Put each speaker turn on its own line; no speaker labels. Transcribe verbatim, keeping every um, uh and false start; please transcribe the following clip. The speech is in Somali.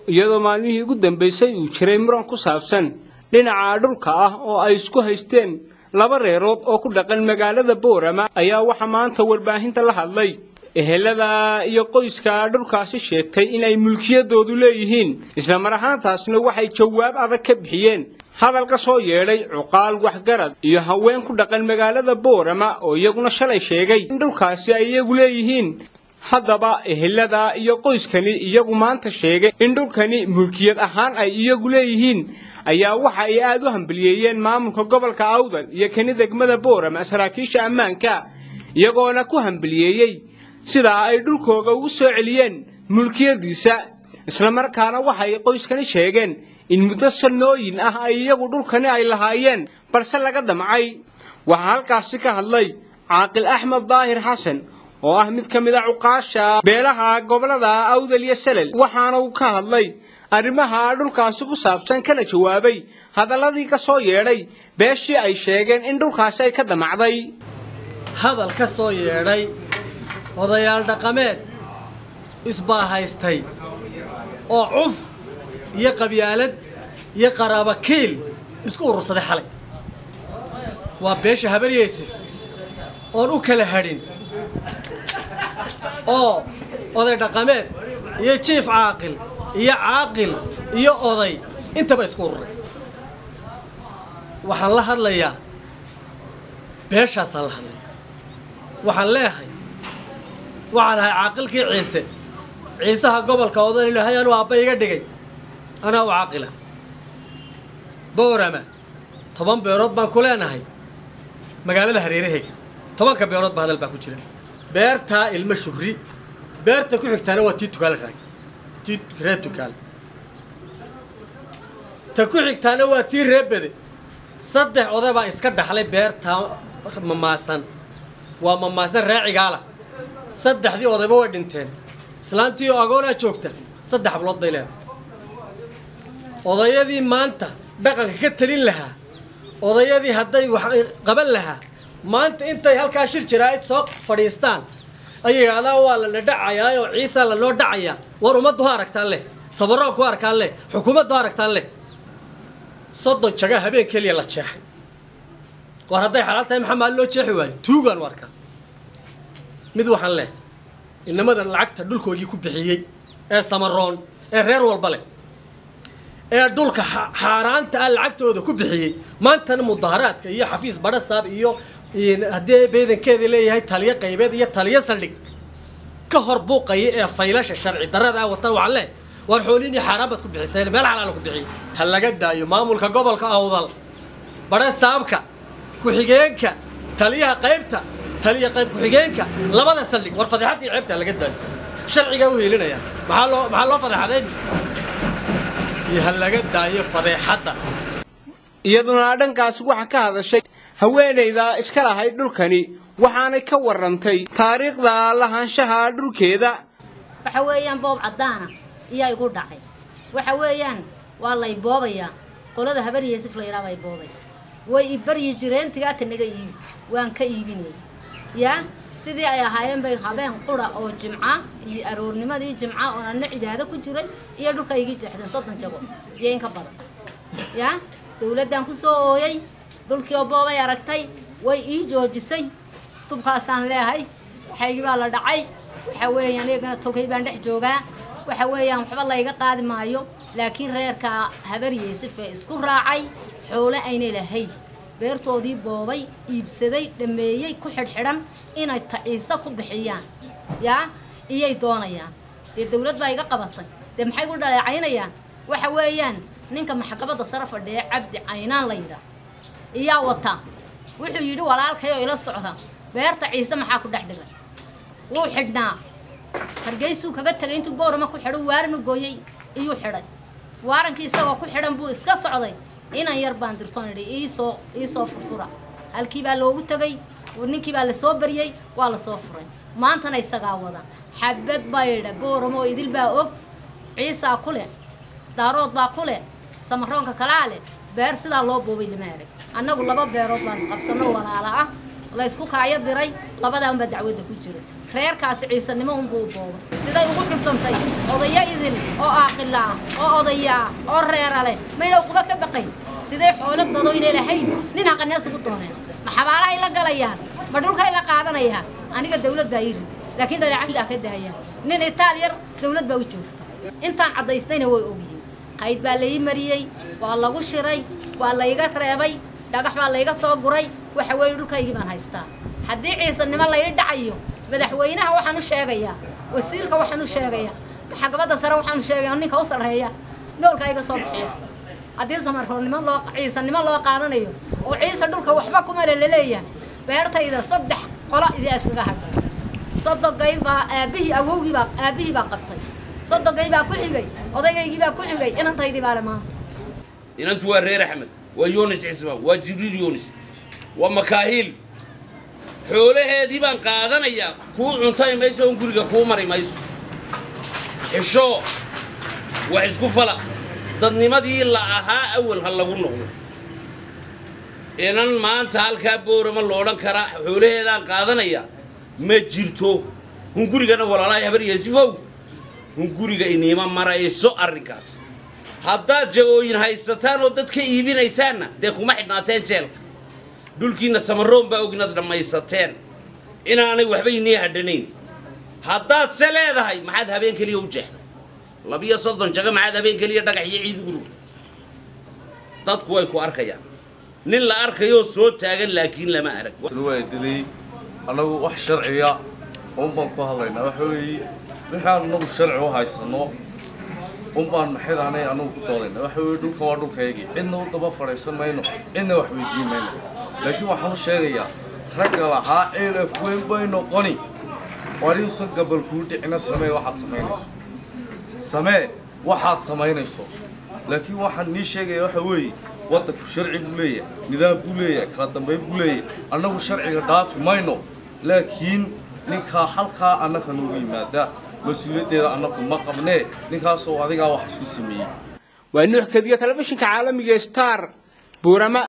iyadoo maalmihii ugu dambeysay uu jiray muran ku saabsan dhinaca dhulka ah oo ay isku haysteen laba reerood oo ku dhaqan magaalada Boorama ayaa waxa maanta warbaahinta la hadlay ehelada iyo qoyska dhulkaasi sheegtay in ay mulkiyadoodu leeyihiin isla mar ahaantaasna waxay jawaab adag ka bixiyeen hadal ka soo yeedhay cuqaal waxgarad iyo haween ku dhaqan magaalada Boorama oo iyaguna shalay sheegay in dhulkaasi ay iyagu leeyihiin haddaba ehelada iyo qoyskani iyagu maanta sheegay in dhulkani mulkiyad ahaan ay iyagu leeyihiin ayaa waxa ay aad u hambalyeeyeen maamulka gobolka Awdal iyo kan degmada Boorama saraakiisha ammaanka iyagoona ku hambalyeeyay sida ay dhulkooda ugu soo celiyeen mulkiyadiisa isla markaana waxay qoyskani sheegeen in muddo sanooyin ah ay iyagu dhulkani ay lahaayeen balse laga damcay waxa halkaas ka hadlay Caaqil Axmed Daahir Xasan oo ah mid kamid ah uqaasha beelaha gobolada Awdal iyo Salel waxaana uu ka hadlay arrimaha dhulkaasi ku saabsan kana jawaabay hadaladii ka soo yeedhay beeshii ay sheegeen in dhulkaasi ay ka damacday
hadal ka soo yeedhay odayaal dhaqameed isbaahaystay oo cuf iyo qabyaalad iyo qaraabo kiil isku urursaday xalay waa beesha Habar Yeesif oo u kala hadhin oo oday dhaqameed iyo chief caaqil iyo caaqil iyo oday intaba isku ururay waxaan la hadlayaa beeshaas la hadlaya waxaan leeyahay waxaan ahay caaqilkii ciise ciisaha gobolka Awdal ilaahay anu aabba iga dhigay ana u caaqila Boorama toban beerood baan ku leenahay magaalada hareeraheega tobanka beerood baa hadal baa ku jira beerta ilma shukri beerta ku xigtaana waa tii tukaal raag tii reer tukaal ta ku xigtaana waa tii reebade saddex oday baa iska dhaxlay beerta mamaasan waa mamaasan raacigaala saddexdii odayba way dhinteen islaantii oo agoona joogta saddex bilood bay leedahay odayadii maanta dhaqanka ka talin lahaa odayadii hadday wax qaban lahaa maanta intay halka shir jiraayid soo fadhiistaan ay yiraahdaan waa la dhacayaa oo ciisa la loo dhacayaa war umadu aragtaan leh sabaro ku arkaan leh xukuumaddu aragtaan leh soddon jaga habeen kaliya la jeexay war hadday xalaal tahay maxamed loo jeexi waay tuugan warka mid waxaan leh inamada lacagta dhulkoogii ku bixiyay ee samaroon ee reer walba leh ee dhulka xaaraanta lacagtooda ku bixiyay maanta mudaharaadka iyo xafiis barasaab iyo hadee beedankeeda leeyahay taliye qaybeed iyo taliye saldhig ka hor buuqay ee faylasha sharci darada watan waxa leh war xooliini xaraabad ku bixisay meel xalaal ku bixiyay hal laga daayo maamulka gobolka Awdal barasaabka ku xigeenka taliyaha qaybta taliye qayb ku xigeenka labada saldhig war fadixadii ceebta laga daayo sharciga uu heelinaya maxaa loo maxaa loo fadixaday iyo laga daayo fadixada
iyaduna dhankaas waxa ka hadashay haweeneyda iska lahayd dhulkani waxaanay ka warantay taariikhda lahaanshaha dhulkeeda
waxa weeyaan boob cadaana iyo igu dhacay waxa weeyaan waa lay boobaya qolada Habar Yeesif la yiraahdo ay boobays way ibari jireen tigaata naga iib waan ka iibinay ya sidii ay ahaayeen bay habeen qura oo jimca iyo aroornimadii jimca oo aan cibaado ku jiray iyo dhulka iga jeexday soddon jago iyo in ka badan ya dawladdan ku soo ooyay dhulkii oo boobay aragtay way ii joojisay tubkaasaan leeyahay waxaygi baa la dhacay waxa weeyaan iyagana tolkay baan dhex joogaa waxa weeyaan waxba la iga qaadi maayo laakiin reerka Habar Yeesif isku raacay xoolo aynay lahayn beertoodii boobay iibsaday dhameeyay ku xidhxidhan inay taciisa ku bixiyaan ya iyay doonayaan ee dawladda iga qabatay de maxay ku dhaleecaynayaan waxa weeyaan ninka maxkamada sare fadhiya Cabdi Caynaan la yiraahdo iya wata wuxuu yiri walaalkay oo ila socda beerta ciise maxaa ku dhaxdhigay wuu xidhnaa hargeysu kaga tagay intuu Boorama ku xidho waaran u gooyay iyo xidhay waarankii isagoo ku xidhan buu iska socday inaan yar baan dirtoon ii soo ii soo furfura halkii baa loogu tagay ninkii baa la soo bariyay waa la soo furay maantana isaga wada xabad bayda Boorama idil baa og ciisa kule daarood baa kule samaroonka kalaale beer sida loo boobay lama arag annagu laba beerood baan isqabsano walaala ah la isku kaaya diray labadaan ba dacwada ku jiray reerkaasi ciisanimo un buu boobay siday ugu xubtantay odaya idin oo aaqila oo odaya oo reera leh mayna quba ka baqay siday xoolo dado inay lahayn nin haqanees ugu dooneen ma xabaalaha ila galayaan ma dhulka ila qaadanayaan aniga dawladda ay rid laakiin dhaleecada ka daayaan nin Itaaliyar dawlad baa u joogta intaan cadaysnayna way ogyihiin qayd baa la ii mariyay waa lagu shiray waa la iga reebay dhagax baa la iga soo guray waxa weey dhulkaygii baan haystaa haddii ciisanimo la ii dhacayo madaxweynaha waxaan u sheegayaa wasiirka waxaan u sheegayaa maxkamadda sare waxaan u sheegayaa ninka u sareeya dhoolka iga soo bixiya haddii samarroonimo loo ciisanimo loo qaadanayo oo ciisa dhulka waxba kuma leeleeyahay beertayda saddex qolo iskaga hadhay sodogay baa aabihii awowgii baa aabihii baa qabtay sodogay baa ku xigay odaygii baa ku xigay inantaydii baa maanta
inantu waa reer Axmed waa Yoonis Cismaan waa Jibriil Yoonis waa Makaahil xoolaheedii baan qaadanayaa ku cuntay meesha oo guriga ku maray mayso xisho wax isku fala dadnimadii la ahaa awal hal lagu noqdo inan maanta halka boorama loodan kara xoolaheedaan qaadanaya ma jirto hungurigana walaalahay habar yeesifow hunguriga inima marayso arrinkaas haddaad jagooyin haysataan oo dadka iibinaysaanna dee kuma xidhnaateen jeelka dhulkiina samaroon baa ognad dhamaysateen inaanay waxba inii hadhanayn haddaad se leedahay maxaad habeen kaliya u jeexday labiyo soddon jaga maxaad habeen kaliya dhagax iyo ciid ugu rugtay dadku way ku arkayaan nin la arkayo soo taagan laakiin lama arag
way dilay anagu wax sharciya oo baan ku hadlaynaa waxa weeye waxaan nagu sharci u haysano um baan maxadanay anagu ku doodayna waxa weeye dhulka waa dhulkaygi cidna u daba fariisan mayno cidna wax weydiin mayno laakiin waxaan u sheegayaa ragga lahaa elf weyn bay noqoni wariisan gabal ku dhicina samee waxaad samaynayso samee waxaad samaynayso laakiin waxaan nii sheegayaa waxa weeye waddanku sharci buu leeyahay nidaam buu leeyahay kala dambeyn buu leeyahay annagu sharciga dhaafi mayno laakiin ninka halka annaka nagu yimaada mas'uuliyaddeeda annagu ma qabnee ninkaasoo adiga wax isku sameeyay
waa nuux kadiya telefishinka caalamiga Star Boorama.